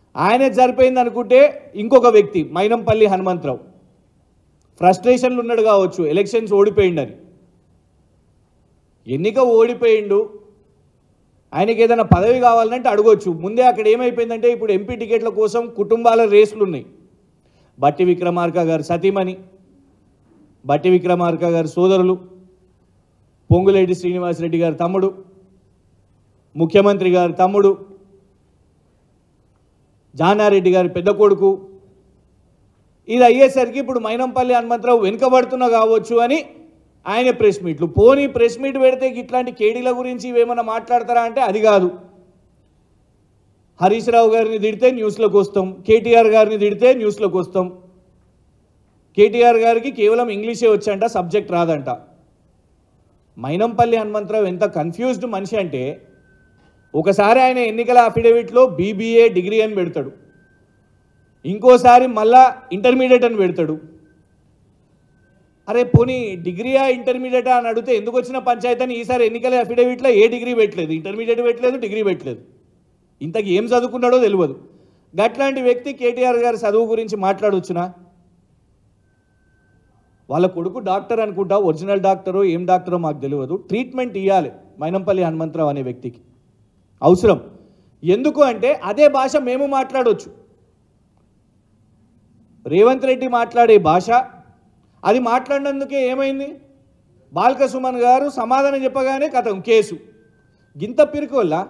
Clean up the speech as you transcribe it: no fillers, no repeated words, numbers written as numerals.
ఆయనే సరిపోయింది అనుకుంటే ఇంకొక వ్యక్తి మైనంపల్లి హనుమంతరావు ఫ్రస్ట్రేషన్లు ఉన్నాడు కావచ్చు, ఎలక్షన్స్ ఓడిపోయిండని. ఎన్నిక ఓడిపోయిండు, ఆయనకి ఏదైనా పదవి కావాలంటే అడగొచ్చు. ముందే అక్కడ ఏమైపోయిందంటే ఇప్పుడు ఎంపీ టికెట్ల కోసం కుటుంబాల రేసులు ఉన్నాయి. బట్టి విక్రమార్క గారు సతీమణి, బట్టి విక్రమార్క గారి సోదరులు, పొంగులేటి శ్రీనివాసరెడ్డి గారి తమ్ముడు, ముఖ్యమంత్రి గారి తమ్ముడు, జానారెడ్డి గారి పెద్ద కొడుకు. ఇది అయ్యేసరికి ఇప్పుడు మైనంపల్లి హనుమంతరావు వెనుకబడుతున్నా కావచ్చు అని ఆయన ప్రెస్ మీట్లు. పోనీ ప్రెస్ మీట్ పెడితే ఇట్లాంటి కేడీల గురించి ఇవేమన్నా మాట్లాడతారా అంటే అది కాదు. హరీష్ రావు గారిని తిడితే న్యూస్లోకి వస్తాం, కేటీఆర్ గారిని తిడితే న్యూస్లోకి వస్తాం. కేటీఆర్ గారికి కేవలం ఇంగ్లీషే వచ్చంట, సబ్జెక్ట్ రాదంట. మైనంపల్లి హనుమంతరావు ఎంత కన్ఫ్యూజ్డ్ మనిషి అంటే ఒకసారి ఆయన ఎన్నికల అఫిడవిట్లో బీబీఏ డిగ్రీ అని పెడతాడు, ఇంకోసారి మళ్ళా ఇంటర్మీడియట్ అని పెడతాడు. అరే పోనీ డిగ్రీయా ఇంటర్మీడియటా అని అడిగితే ఎందుకు వచ్చిన పంచాయతీ అని ఈసారి ఎన్నికల అఫిడవిట్లో ఏ డిగ్రీ పెట్టలేదు, ఇంటర్మీడియట్ పెట్టలేదు, డిగ్రీ పెట్టలేదు. ఇంతకు ఏం చదువుకున్నాడో తెలియదు. గట్లాంటి వ్యక్తి కేటీఆర్ గారి చదువు గురించి మాట్లాడవచ్చునా? వాళ్ళ కొడుకు డాక్టర్ అనుకుంటా, ఒరిజినల్ డాక్టరో ఏం డాక్టరో మాకు తెలియదు. ట్రీట్మెంట్ ఇవ్వాలి మైనంపల్లి హనుమంతరావు అనే వ్యక్తికి, అవసరం. ఎందుకు అంటే అదే భాష మేము మాట్లాడవచ్చు. రేవంత్ రెడ్డి మాట్లాడే భాష అది మాట్లాడినందుకే ఏమైంది, బాల్క సుమన్ గారు సమాధానం చెప్పగానే కథం కేసు. గింత పిరికి వల్ల